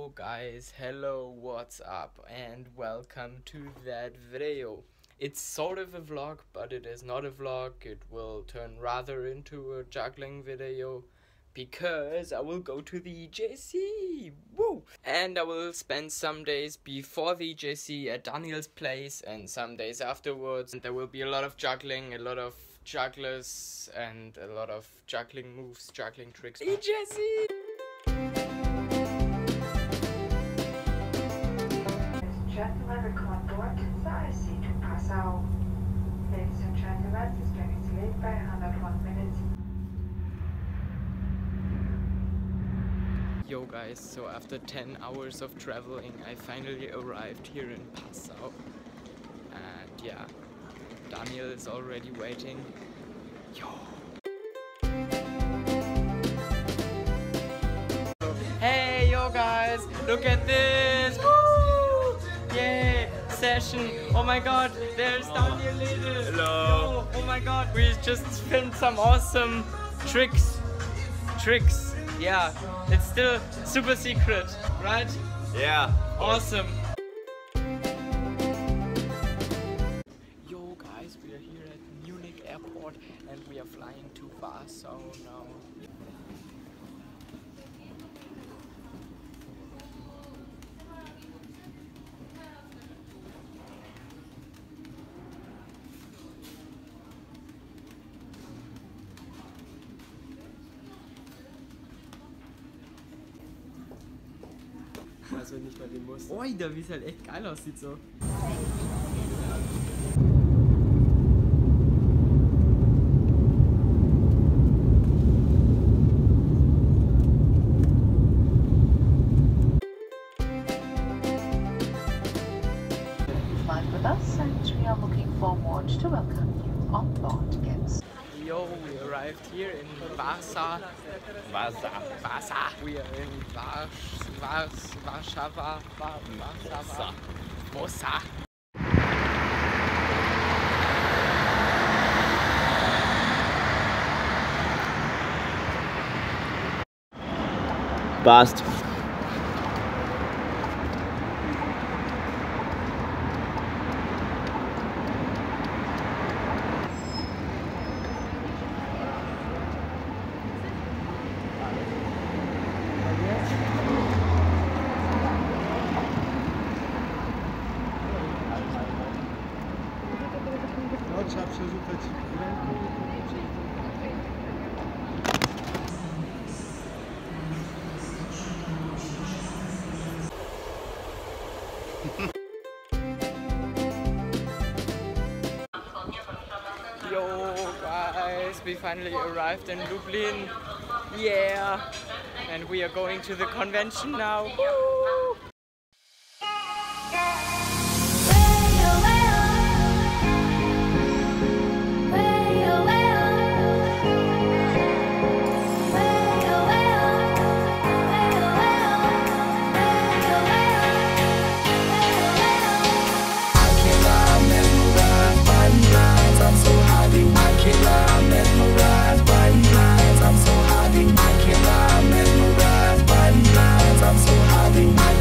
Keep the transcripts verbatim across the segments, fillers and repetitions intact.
Yo guys, hello, what's up, and welcome to that video. It's sort of a vlog, but it is not a vlog. It will turn rather into a juggling video because I will go to the E J C, woo! And I will spend some days before the E J C at Daniel's place and some days afterwards. And there will be a lot of juggling, a lot of jugglers, and a lot of juggling moves, juggling tricks. E J C! Gentlemen, welcome on board the I C to Passau. Ladies and gentlemen, this train is late by one hundred one minutes. Yo guys, so after ten hours of traveling, I finally arrived here in Passau. And yeah, Daniel is already waiting. Yo! Hey yo guys, look at this! Woo! Yay! Session! Oh my god, there's Daniel Little! Hello! Yo, oh my god, we just filmed some awesome tricks! Tricks! Yeah, it's still super secret, right? Yeah. Awesome! Yo guys, we are here at Munich airport and we are flying to Warsaw now. Also nicht mal den muss. Oh, da wie es halt echt geil aussieht so. Flying with us, and we are looking forward to welcome you on board, guests. Yo, we arrived here in Warsaw. Warsaw. Warsaw. We are in Wars, Wars, Warsaw, Warsaw, Warsaw. Passt. Trzeba przerzucać w ręku. Yo guys, we finally arrived in Lublin. Yeah! And we are going to the convention now. Woo! I'm so happy.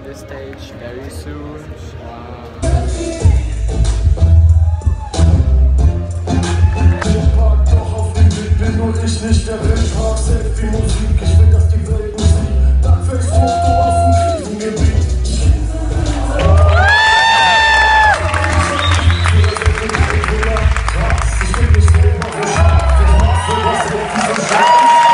the stage very soon. Bin und ich nicht der Wildpark, selbst wie Musik, ich will, dass die Welt Musik, dann fällst du auf dem Krisengebiet. Ich will nicht selber bestraft, ich mach für was auf diesem Schlag.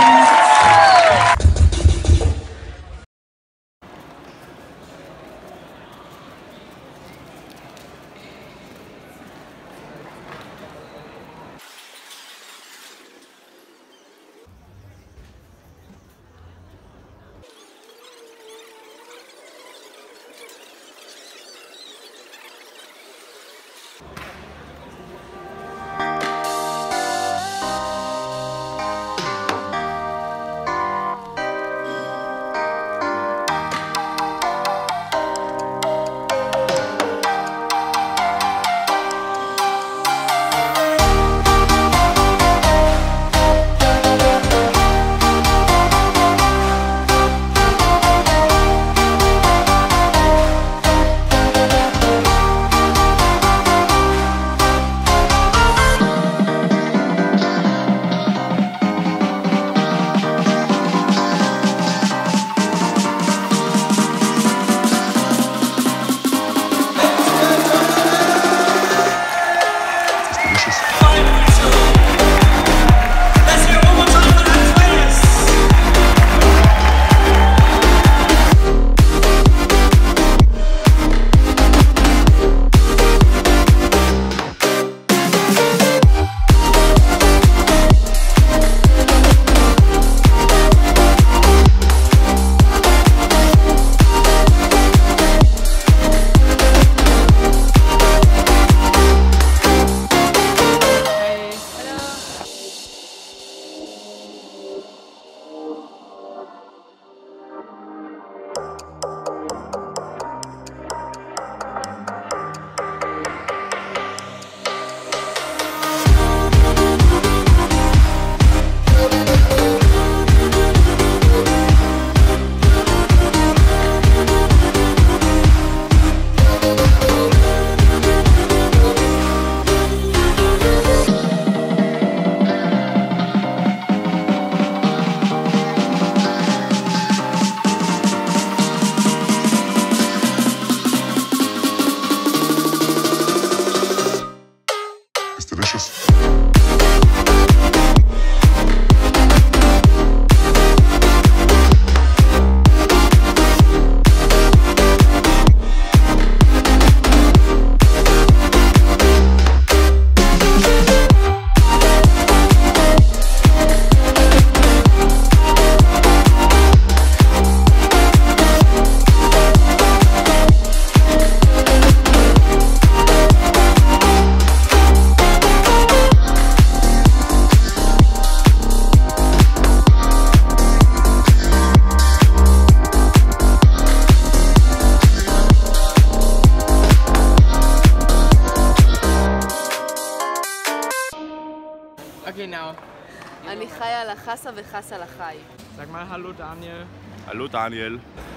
Okay, now. אני חיה על החסה וחסה על החי. Sag mal Hallo Daniel. Hallo Daniel.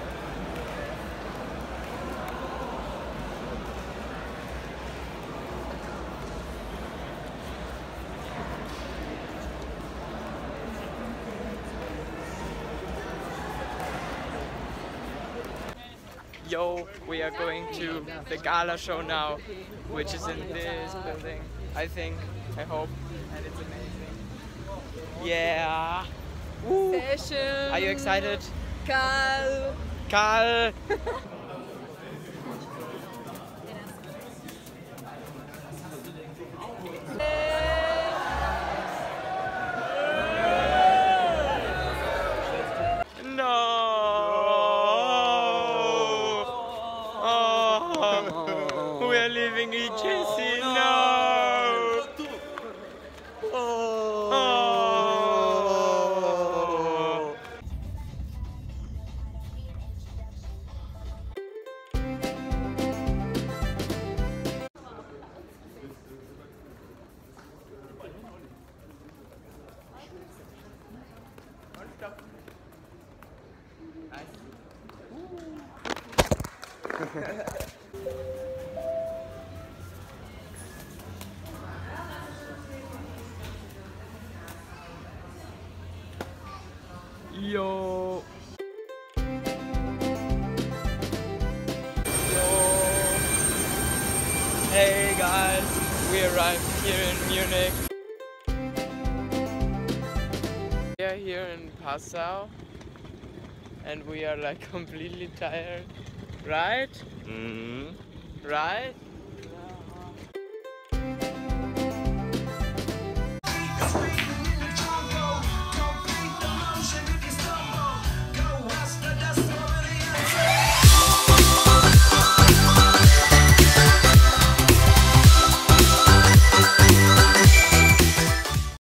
Yo, we are going to the gala show now, which is in this building, I think, I hope, and it's amazing. Yeah! Woo. Session! Are you excited? קל! Karl! No! Oh, we are leaving E J C. No! Oh! Yo. Yo. Hey guys, we arrived here in Munich. We are here in Passau and we are like completely tired, right? Mm-hmm. Right?